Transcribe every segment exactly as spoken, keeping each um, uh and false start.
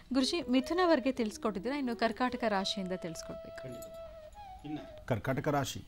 ಗುರುಜಿ ಮಿಥುನ ವರ್ಗೆ ತಿಳಿಸ್ಕೊಟ್ಟಿದ್ದೀರಾ, ಇನ್ನು ಕರ್ಕಾಟಕ ರಾಶಿಯಿಂದ ತಿಳಿಸ್ಕೊಡ್ಬೇಕು. ಇನ್ನು ಕರ್ಕಾಟಕ ರಾಶಿ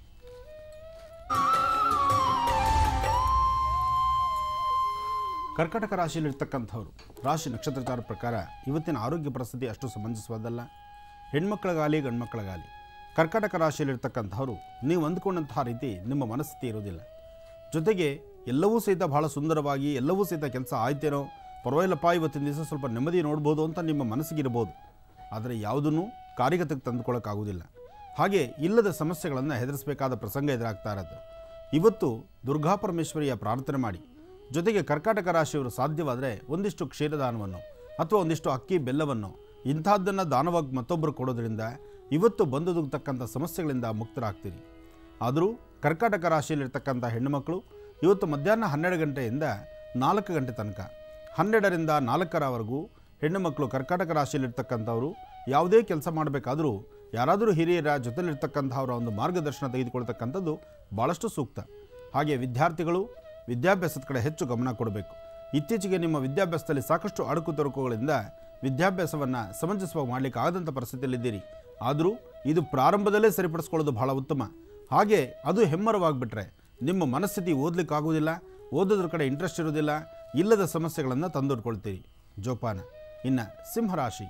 ಕರ್ಕಾಟಕ ರಾಶಿಯಲ್ಲಿರ್ತಕ್ಕಂಥವ್ರು ರಾಶಿ ನಕ್ಷತ್ರಚಾರ ಪ್ರಕಾರ ಇವತ್ತಿನ ಆರೋಗ್ಯ ಪರಿಸ್ಥಿತಿ ಅಷ್ಟು ಸಮಂಜಸವಾದಲ್ಲ. ಹೆಣ್ಮಕ್ಳಿಗಾಗಲಿ ಗಂಡ್ಮಕ್ಳಿಗಾಗಲಿ ಕರ್ಕಾಟಕ ರಾಶಿಯಲ್ಲಿರ್ತಕ್ಕಂಥವ್ರು ನೀವು ಅಂದ್ಕೊಂಡಂತಹ ರೀತಿ ನಿಮ್ಮ ಮನಸ್ಥಿತಿ ಇರೋದಿಲ್ಲ. ಜೊತೆಗೆ ಎಲ್ಲವೂ ಸಹಿತ ಬಹಳ ಸುಂದರವಾಗಿ ಎಲ್ಲವೂ ಸಹಿತ ಕೆಲಸ ಆಯ್ತೇನೋ ಪರವಾಗಿಲ್ಲಪ್ಪ ಇವತ್ತಿನ ದಿವಸ ಸ್ವಲ್ಪ ನೆಮ್ಮದಿ ನೋಡ್ಬೋದು ಅಂತ ನಿಮ್ಮ ಮನಸ್ಸಿಗಿರ್ಬೋದು. ಆದರೆ ಯಾವುದನ್ನು ಕಾರ್ಯಗತಕ್ಕೆ ತಂದುಕೊಳ್ಳೋಕ್ಕಾಗೋದಿಲ್ಲ. ಹಾಗೆ ಇಲ್ಲದ ಸಮಸ್ಯೆಗಳನ್ನು ಹೆದರಿಸಬೇಕಾದ ಪ್ರಸಂಗ ಎದುರಾಗ್ತಾ ಇರೋದು. ಇವತ್ತು ದುರ್ಗಾ ಪರಮೇಶ್ವರಿಯ ಪ್ರಾರ್ಥನೆ ಮಾಡಿ, ಜೊತೆಗೆ ಕರ್ಕಾಟಕ ರಾಶಿಯವರು ಸಾಧ್ಯವಾದರೆ ಒಂದಿಷ್ಟು ಕ್ಷೀರದಾನವನ್ನು ಅಥವಾ ಒಂದಿಷ್ಟು ಅಕ್ಕಿ ಬೆಲ್ಲವನ್ನು ಇಂಥದ್ದನ್ನು ದಾನವಾಗಿ ಮತ್ತೊಬ್ಬರು ಕೊಡೋದ್ರಿಂದ ಇವತ್ತು ಬಂದೊದಗತಕ್ಕಂಥ ಸಮಸ್ಯೆಗಳಿಂದ ಮುಕ್ತರಾಗ್ತೀರಿ. ಆದರೂ ಕರ್ಕಾಟಕ ರಾಶಿಯಲ್ಲಿರ್ತಕ್ಕಂಥ ಹೆಣ್ಣುಮಕ್ಕಳು ಇವತ್ತು ಮಧ್ಯಾಹ್ನ ಹನ್ನೆರಡು ಗಂಟೆಯಿಂದ ನಾಲ್ಕು ಗಂಟೆ ತನಕ ಹನ್ನೆರಡರಿಂದ ನಾಲ್ಕರವರೆಗೂ ಹೆಣ್ಣುಮಕ್ಕಳು ಕರ್ಕಾಟಕ ರಾಶಿಯಲ್ಲಿರ್ತಕ್ಕಂಥವರು ಯಾವುದೇ ಕೆಲಸ ಮಾಡಬೇಕಾದರೂ ಯಾರಾದರೂ ಹಿರಿಯರ ಜೊತೆಲಿರ್ತಕ್ಕಂಥವರ ಒಂದು ಮಾರ್ಗದರ್ಶನ ತೆಗೆದುಕೊಳ್ತಕ್ಕಂಥದ್ದು ಭಾಳಷ್ಟು ಸೂಕ್ತ. ಹಾಗೆ ವಿದ್ಯಾರ್ಥಿಗಳು ವಿದ್ಯಾಭ್ಯಾಸದ ಕಡೆ ಹೆಚ್ಚು ಗಮನ ಕೊಡಬೇಕು. ಇತ್ತೀಚೆಗೆ ನಿಮ್ಮ ವಿದ್ಯಾಭ್ಯಾಸದಲ್ಲಿ ಸಾಕಷ್ಟು ಅಡುಕು ತೊಡಕುಗಳಿಂದ ವಿದ್ಯಾಭ್ಯಾಸವನ್ನು ಸಮಂಜಸವಾಗಿ ಮಾಡಲಿಕ್ಕೆ ಆಗದಂಥ ಪರಿಸ್ಥಿತಿಯಲ್ಲಿದ್ದೀರಿ. ಆದರೂ ಇದು ಪ್ರಾರಂಭದಲ್ಲೇ ಸರಿಪಡಿಸ್ಕೊಳ್ಳೋದು ಬಹಳ ಉತ್ತಮ. ಹಾಗೆ ಅದು ಹೆಮ್ಮರವಾಗಿಬಿಟ್ರೆ ನಿಮ್ಮ ಮನಸ್ಥಿತಿ ಓದಲಿಕ್ಕಾಗೋದಿಲ್ಲ, ಓದೋದ್ರ ಕಡೆ ಇಂಟ್ರೆಸ್ಟ್ ಇರೋದಿಲ್ಲ, ಇಲ್ಲದ ಸಮಸ್ಯೆಗಳನ್ನು ತಂದೊಡ್ಕೊಳ್ತೀರಿ. ಜೋಪಾನ. ಇನ್ನು ಸಿಂಹರಾಶಿ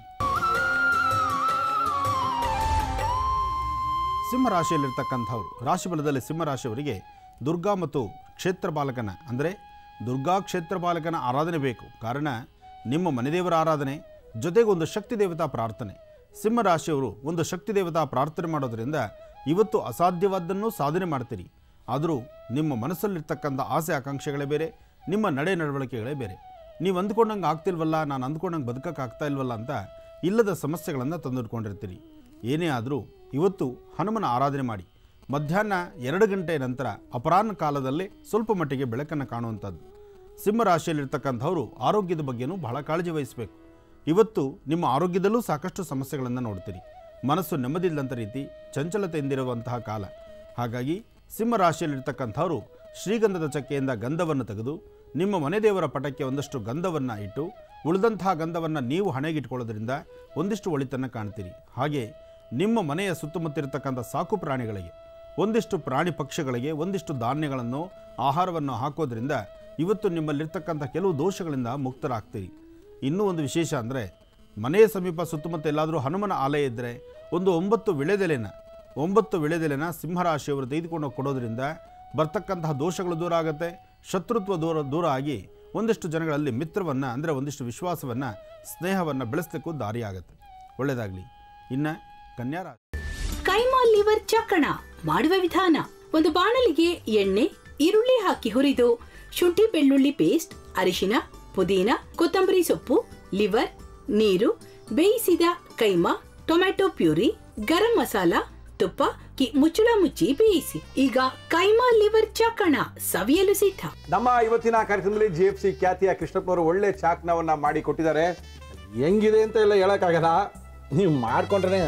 ಸಿಂಹರಾಶಿಯಲ್ಲಿರ್ತಕ್ಕಂಥವ್ರು ರಾಶಿಫಲದಲ್ಲಿ ಸಿಂಹರಾಶಿಯವರಿಗೆ ದುರ್ಗಾ ಮತ್ತು ಕ್ಷೇತ್ರ ಬಾಲಕನ ಅಂದರೆ ದುರ್ಗಾ ಕ್ಷೇತ್ರ ಬಾಲಕನ ಆರಾಧನೆ ಬೇಕು. ಕಾರಣ ನಿಮ್ಮ ಮನೆದೇವರ ಆರಾಧನೆ ಜೊತೆಗೆ ಒಂದು ಶಕ್ತಿ ದೇವತಾ ಪ್ರಾರ್ಥನೆ. ಸಿಂಹರಾಶಿಯವರು ಒಂದು ಶಕ್ತಿ ದೇವತಾ ಪ್ರಾರ್ಥನೆ ಮಾಡೋದರಿಂದ ಇವತ್ತು ಅಸಾಧ್ಯವಾದ್ದನ್ನು ಸಾಧನೆ ಮಾಡ್ತೀರಿ. ಆದರೂ ನಿಮ್ಮ ಮನಸ್ಸಲ್ಲಿರ್ತಕ್ಕಂಥ ಆಸೆ ಆಕಾಂಕ್ಷೆಗಳೇ ಬೇರೆ, ನಿಮ್ಮ ನಡೆ ನಡವಳಿಕೆಗಳೇ ಬೇರೆ. ನೀವು ಅಂದ್ಕೊಂಡಂಗೆ ಆಗ್ತಿಲ್ವಲ್ಲ, ನಾನು ಅಂದ್ಕೊಂಡಂಗೆ ಬದುಕಕ್ಕೆ ಆಗ್ತಾ ಇಲ್ವಲ್ಲ ಅಂತ ಇಲ್ಲದ ಸಮಸ್ಯೆಗಳನ್ನು ತಂದಿಟ್ಕೊಂಡಿರ್ತೀರಿ. ಏನೇ ಆದರೂ ಇವತ್ತು ಹನುಮನ ಆರಾಧನೆ ಮಾಡಿ. ಮಧ್ಯಾಹ್ನ ಎರಡು ಗಂಟೆ ನಂತರ ಅಪರಾಹ್ನ ಕಾಲದಲ್ಲೇ ಸ್ವಲ್ಪ ಮಟ್ಟಿಗೆ ಬೆಳಕನ್ನು ಕಾಣುವಂಥದ್ದು. ಸಿಂಹರಾಶಿಯಲ್ಲಿರ್ತಕ್ಕಂಥವರು ಆರೋಗ್ಯದ ಬಗ್ಗೆನೂ ಬಹಳ ಕಾಳಜಿ ವಹಿಸಬೇಕು. ಇವತ್ತು ನಿಮ್ಮ ಆರೋಗ್ಯದಲ್ಲೂ ಸಾಕಷ್ಟು ಸಮಸ್ಯೆಗಳನ್ನು ನೋಡ್ತೀರಿ. ಮನಸ್ಸು ನೆಮ್ಮದಿಲ್ಲದಂಥ ರೀತಿ ಚಂಚಲತೆಯಿಂದಿರುವಂತಹ ಕಾಲ. ಹಾಗಾಗಿ ಸಿಂಹರಾಶಿಯಲ್ಲಿರ್ತಕ್ಕಂಥವರು ಶ್ರೀಗಂಧದ ಚಕ್ಕೆಯಿಂದ ಗಂಧವನ್ನು ತೆಗೆದು ನಿಮ್ಮ ಮನೆ ದೇವರ ಪಟಕ್ಕೆ ಒಂದಷ್ಟು ಗಂಧವನ್ನು ಇಟ್ಟು ಉಳಿದಂತಹ ಗಂಧವನ್ನು ನೀವು ಹಣೆಗಿಟ್ಕೊಳ್ಳೋದ್ರಿಂದ ಒಂದಿಷ್ಟು ಒಳಿತನ್ನು ಕಾಣ್ತೀರಿ. ಹಾಗೆ ನಿಮ್ಮ ಮನೆಯ ಸುತ್ತಮುತ್ತಿರತಕ್ಕಂಥ ಸಾಕು ಪ್ರಾಣಿಗಳಿಗೆ, ಒಂದಿಷ್ಟು ಪ್ರಾಣಿ ಪಕ್ಷಿಗಳಿಗೆ ಒಂದಿಷ್ಟು ಧಾನ್ಯಗಳನ್ನು ಆಹಾರವನ್ನು ಹಾಕೋದ್ರಿಂದ ಇವತ್ತು ನಿಮ್ಮಲ್ಲಿರ್ತಕ್ಕಂಥ ಕೆಲವು ದೋಷಗಳಿಂದ ಮುಕ್ತರಾಗ್ತೀರಿ. ಇನ್ನೂ ಒಂದು ವಿಶೇಷ ಅಂದರೆ ಮನೆಯ ಸಮೀಪ ಸುತ್ತಮುತ್ತ ಎಲ್ಲಾದರೂ ಹನುಮನ ಆಲಯ ಇದ್ದರೆ ಒಂದು ಒಂಬತ್ತು ವಿಳೆದೆಲೆನ ಒಂಬತ್ತು ವಿಳೆದೆಲೆನ ಸಿಂಹರಾಶಿಯವರು ತೆಗೆದುಕೊಂಡು ಕೊಡೋದ್ರಿಂದ ಬರ್ತಕ್ಕಂತಹ ದೋಷಗಳು ದೂರ ಆಗುತ್ತೆ, ಶತ್ರುತ್ವ ದೂರ ದೂರ ಆಗಿ ಒಂದಿಷ್ಟು ಜನಗಳಲ್ಲಿ ಮಿತ್ರವನ್ನು ಅಂದರೆ ಒಂದಿಷ್ಟು ವಿಶ್ವಾಸವನ್ನು ಸ್ನೇಹವನ್ನು ಬೆಳೆಸಲಿಕ್ಕೂ ದಾರಿಯಾಗುತ್ತೆ. ಒಳ್ಳೆಯದಾಗಲಿ. ಇನ್ನು ಕನ್ಯಾ ರಾಶಿ ಕೈಮಾ ಲಿವರ್ ಚಕ್ಕಣ ಮಾಡುವ ವಿಧಾನ: ಒಂದು ಬಾಣಲಿಗೆ ಎಣ್ಣೆ, ಈರುಳ್ಳಿ ಹಾಕಿ ಹುರಿದು ಶುಂಠಿ ಬೆಳ್ಳುಳ್ಳಿ ಪೇಸ್ಟ್, ಅರಿಶಿನ, ಪುದೀನ, ಕೊತ್ತಂಬರಿ ಸೊಪ್ಪು, ಲಿವರ್, ನೀರು, ಬೇಯಿಸಿದ ಕೈಮಾ, ಟೊಮ್ಯಾಟೊ ಪ್ಯೂರಿ, ಗರಂ ಮಸಾಲ, ತುಪ್ಪ ಕಿ ಮುಚ್ಚಳ ಮುಚ್ಚಿ ಬೇಯಿಸಿ. ಈಗ ಕೈಮಾ ಲಿವರ್ ಚಾಕಣ ಸವಿಯಲು ಸಿದ್ಧ. ನಮ್ಮ ಇವತ್ತಿನ ಕಾರ್ಯಕ್ರಮದಲ್ಲಿ ಜಿ ಎಫ್ ಸಿ ಖ್ಯಾತಿಯ ಕೃಷ್ಣಪ್ಪನವರು ಒಳ್ಳೆ ಚಾಕ್ನವನ್ನ ಮಾಡಿ ಕೊಟ್ಟಿದ್ದಾರೆ. ಹೆಂಗಿದೆ ಅಂತ ಎಲ್ಲ ಹೇಳಕ್ಕಾಗಲ್ಲ, ನೀವು ಮಾಡ್ಕೊಂಡ್ರೆ.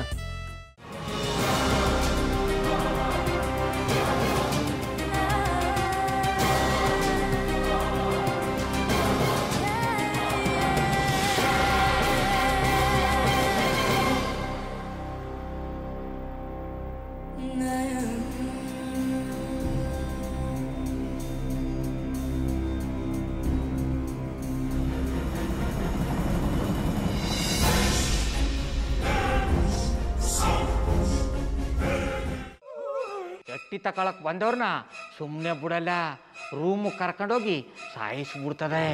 ಎಟ್ಟಿ ತಕೊಳಕ್ ಬಂದವ್ರನ್ನ ಸುಮ್ಮನೆ ಬಿಡಲ್ಲ, ರೂಮ್ ಕರ್ಕೊಂಡೋಗಿ ಸಾಯಿಸ್ಬಿಡ್ತದೆ.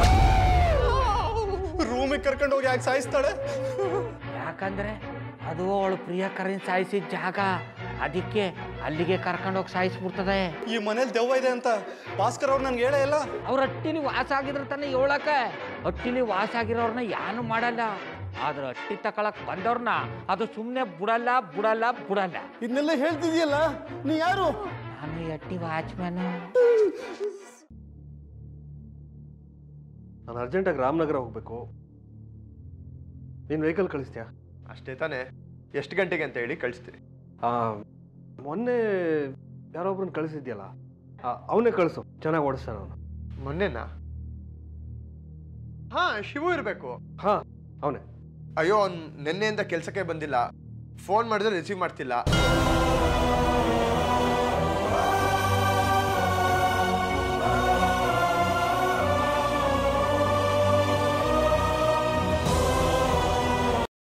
ರೂಮಿಗೆ ಕರ್ಕೊಂಡೋಗಿ ಯಾಕೆ ಸಾಯಿಸ್ತಾಳೆ? ಯಾಕಂದ್ರೆ ಅದು ಅವಳು ಪ್ರಿಯಕರನ್ ಸಾಯಿಸಿದ ಜಾಗ, ಅದಕ್ಕೆ ಅಲ್ಲಿಗೆ ಕರ್ಕೊಂಡೋಗಿ ಸಾಯಿಸ್ಬಿಡ್ತದೆ. ಈ ಮನೇಲಿ ದೆವ್ವ ಇದೆ ಅಂತ ಭಾಸ್ಕರ್ ಅವ್ರು ನನ್ಗೆ ಹೇಳೇ ಇಲ್ಲ. ಅವ್ರ ಹಟ್ಟಿಲಿ ವಾಸ ಆಗಿದ್ರ ತಾನೆ ಹೇಳಕ. ಹಟ್ಟಿಲಿ ವಾಸ ಆಗಿರೋರ್ನ ಯಾನು ಮಾಡಲ್ಲ, ಆದ್ರೆ ಹಟ್ಟಿ ತಕೊಳಕ್ ಬಂದವ್ರನ್ನ ಅದು ಸುಮ್ಮನೆ ಬಿಡಲ್ಲ ಬಿಡಲ್ಲ ಬಿಡಲ್ಲ. ಇದನ್ನೆಲ್ಲ ಹೇಳ್ತಿದ್ಯಲ್ಲ, ನೀ ಯಾರು? ನಾನು ಹಟ್ಟಿ ವಾಚ್ಮ್ಯಾನ್. ನಾನು ಅರ್ಜೆಂಟಾಗಿ ರಾಮನಗರ ಹೋಗ್ಬೇಕು. ನೀನು ವೆಹಿಕಲ್ ಕಳಿಸ್ತೀಯಾ? ಅಷ್ಟೇ ತಾನೆ. ಎಷ್ಟು ಗಂಟೆಗೆ ಅಂತ ಹೇಳಿ ಕಳಿಸ್ತೀನಿ. ಮೊನ್ನೆ ಯಾರೊಬ್ರನ್ನ ಕಳಿಸಿದ್ಯಲ್ಲ, ಅವನೇ ಕಳಿಸು, ಚೆನ್ನಾಗಿ ಓಡಿಸ್ತಾನ ಅವನು. ಮೊನ್ನೆನಾ? ಹಾ, ಶಿವು ಇರಬೇಕು. ಹಾ ಅವನೇ. ಅಯ್ಯೋ ಅವ್ನು ನಿನ್ನೆಯಿಂದ ಕೆಲಸಕ್ಕೆ ಬಂದಿಲ್ಲ, ಫೋನ್ ಮಾಡಿದ್ರೆ ರಿಸೀವ್ ಮಾಡ್ತಿಲ್ಲ.